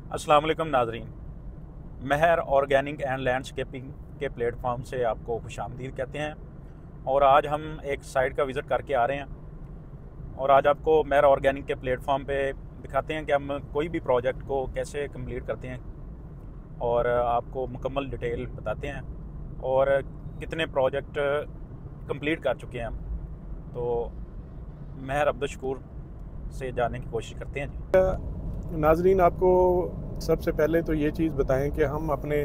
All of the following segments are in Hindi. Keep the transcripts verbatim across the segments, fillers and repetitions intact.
अस्सलाम वालेकुम नाजरीन। महर ऑर्गेनिक एंड लैंडस्केपिंग के प्लेटफॉर्म से आपको खुशामदीद कहते हैं। और आज हम एक साइट का विज़िट करके आ रहे हैं और आज आपको महर ऑर्गेनिक के प्लेटफॉर्म पे दिखाते हैं कि हम कोई भी प्रोजेक्ट को कैसे कंप्लीट करते हैं और आपको मुकम्मल डिटेल बताते हैं और कितने प्रोजेक्ट कंप्लीट कर चुके हैं हम। तो महर अब्दुल से जानने की कोशिश करते हैं जी। नाजरीन, आपको सबसे पहले तो ये चीज़ बताएं कि हम अपने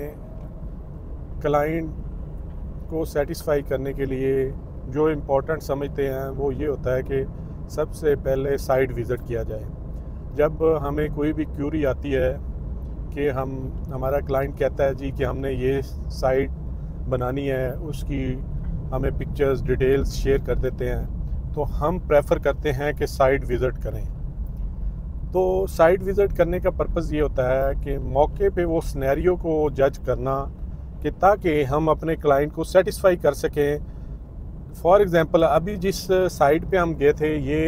क्लाइंट को सेटिस्फाई करने के लिए जो इम्पोर्टेंट समझते हैं वो ये होता है कि सबसे पहले साइट विज़िट किया जाए। जब हमें कोई भी क्यूरी आती है कि हम हमारा क्लाइंट कहता है जी कि हमने ये साइट बनानी है, उसकी हमें पिक्चर्स डिटेल्स शेयर कर देते हैं, तो हम प्रेफर करते हैं कि साइट विज़िट करें। तो साइट विज़िट करने का पर्पज़ ये होता है कि मौके पे वो सिनेरियो को जज करना कि ताकि हम अपने क्लाइंट को सेटिस्फाई कर सकें। फॉर एग्ज़ाम्पल, अभी जिस साइट पे हम गए थे ये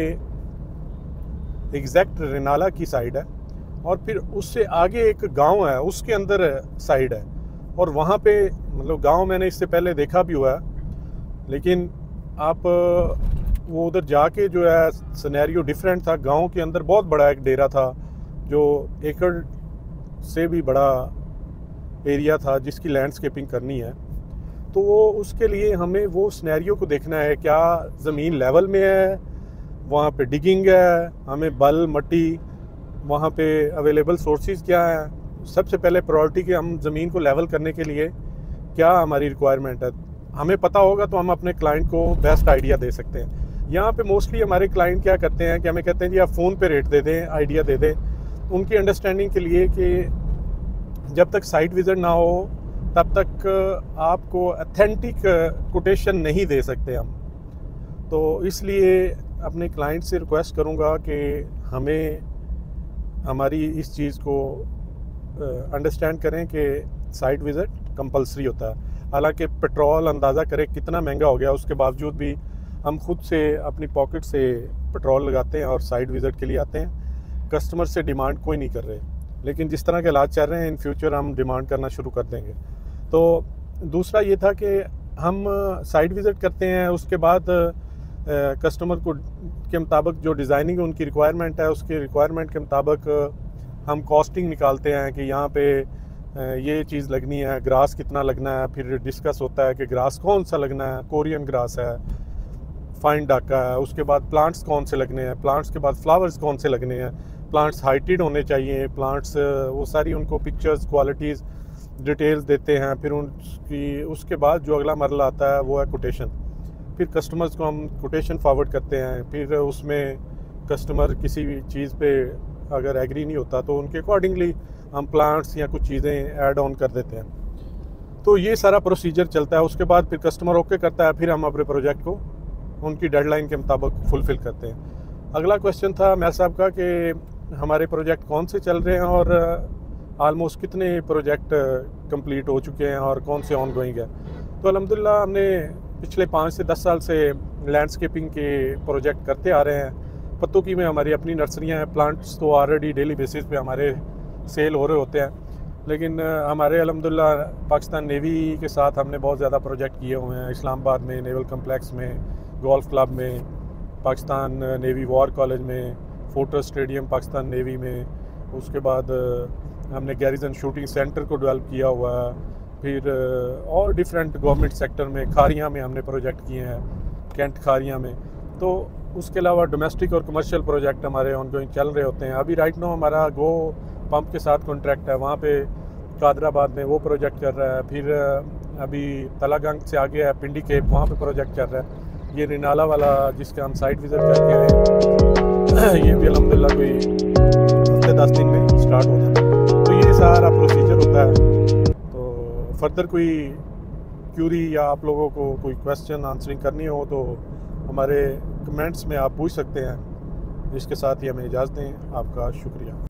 एग्जैक्ट रेनाला की साइड है और फिर उससे आगे एक गांव है, उसके अंदर साइड है और वहाँ पे मतलब गांव मैंने इससे पहले देखा भी हुआ है, लेकिन आप वो उधर जाके जो है सिनेरियो डिफरेंट था। गांव के अंदर बहुत बड़ा एक डेरा था जो एकड़ से भी बड़ा एरिया था जिसकी लैंडस्केपिंग करनी है। तो वो उसके लिए हमें वो सिनेरियो को देखना है, क्या ज़मीन लेवल में है, वहाँ पे डिगिंग है, हमें बल मट्टी वहाँ पे अवेलेबल सोर्सेज क्या हैं। सबसे पहले प्रायोरिटी कि हम ज़मीन को लेवल करने के लिए क्या हमारी रिक्वायरमेंट है, हमें पता होगा तो हम अपने क्लाइंट को बेस्ट आइडिया दे सकते हैं। यहाँ पे मोस्टली हमारे क्लाइंट क्या करते हैं कि हमें कहते हैं जी आप फ़ोन पे रेट दे दें, आइडिया दे दें, उनकी अंडरस्टैंडिंग के लिए कि जब तक साइट विज़िट ना हो तब तक आपको ऑथेंटिक कोटेशन नहीं दे सकते हम। तो इसलिए अपने क्लाइंट से रिक्वेस्ट करूँगा कि हमें हमारी इस चीज़ को अंडरस्टैंड करें कि साइट विज़िट कंपलसरी होता है। हालांकि पेट्रोल अंदाज़ा करें कितना महंगा हो गया, उसके बावजूद भी हम खुद से अपनी पॉकेट से पेट्रोल लगाते हैं और साइट विज़िट के लिए आते हैं। कस्टमर से डिमांड कोई नहीं कर रहे, लेकिन जिस तरह के हालात चल रहे हैं इन फ्यूचर हम डिमांड करना शुरू कर देंगे। तो दूसरा ये था कि हम साइट विज़िट करते हैं, उसके बाद कस्टमर को के मुताबिक जो डिज़ाइनिंग उनकी रिक्वायरमेंट है उसके रिक्वायरमेंट के मुताबिक हम कॉस्टिंग निकालते हैं कि यहाँ पे ये चीज़ लगनी है, ग्रास कितना लगना है। फिर डिस्कस होता है कि ग्रास कौन सा लगना है, कोरियन ग्रास है, फाइन डाका है, उसके बाद प्लांट्स कौन से लगने हैं, प्लांट्स के बाद फ्लावर्स कौन से लगने हैं, प्लांट्स हाइटेड होने चाहिए, प्लांट्स वो सारी उनको पिक्चर्स क्वालिटीज़ डिटेल्स देते हैं। फिर उनकी उसके बाद जो अगला मरला आता है वो है कोटेशन। फिर कस्टमर्स को हम कोटेशन फॉरवर्ड करते हैं। फिर उसमें कस्टमर किसी भी चीज़ पे अगर एग्री नहीं होता तो उनके अकॉर्डिंगली हम प्लांट्स या कुछ चीज़ें ऐड ऑन कर देते हैं। तो ये सारा प्रोसीजर चलता है। उसके बाद फिर कस्टमर ओके करता है, फिर हम अपने प्रोजेक्ट को उनकी डेडलाइन के मुताबिक फुलफ़िल करते हैं। अगला क्वेश्चन था मेयर साहब का कि हमारे प्रोजेक्ट कौन से चल रहे हैं और आलमोस्ट कितने प्रोजेक्ट कंप्लीट हो चुके हैं और कौन से ऑन गोइंग है। तो अल्हम्दुलिल्लाह हमने पिछले पाँच से दस साल से लैंडस्केपिंग के प्रोजेक्ट करते आ रहे हैं। पत्तोकी में हमारी अपनी नर्सरियाँ हैं, प्लांट्स तो ऑलरेडी डेली बेसिस पे हमारे सेल हो रहे होते हैं, लेकिन हमारे अल्हम्दुलिल्लाह पाकिस्तान नेवी के साथ हमने बहुत ज़्यादा प्रोजेक्ट किए हुए हैं। इस्लामाबाद में नेवल कम्प्लेक्स में, गोल्फ क्लब में, पाकिस्तान नेवी वॉर कॉलेज में, फोर्ट्रेस स्टेडियम पाकिस्तान नेवी में, उसके बाद हमने गैरिजन शूटिंग सेंटर को डेवलप किया हुआ है। फिर और डिफरेंट गवर्नमेंट सेक्टर में, खारियाँ में हमने प्रोजेक्ट किए हैं, कैंट खारियाँ में। तो उसके अलावा डोमेस्टिक और कमर्शियल प्रोजेक्ट हमारे ऑनगोइंग चल रहे होते हैं। अभी राइट नो हमारा गो पंप के साथ कॉन्ट्रैक्ट है, वहाँ पे कादराबाद में वो प्रोजेक्ट चल रहा है। फिर अभी तलागंग से आगे है पिंडी केप, वहाँ पे प्रोजेक्ट चल रहा है। ये रिनाला वाला जिसका हम साइट विज़िट करके आए ये भी अल्हम्दुलिल्लाह कोई हफ्ते दस दिन में स्टार्ट हो जाता है। तो ये सारा प्रोसीजर होता है। तो फर्दर कोई क्यूरी या आप लोगों को कोई क्वेश्चन आंसरिंग करनी हो तो हमारे कमेंट्स में आप पूछ सकते हैं। इसके साथ ही हमें इजाज़त दें। आपका शुक्रिया।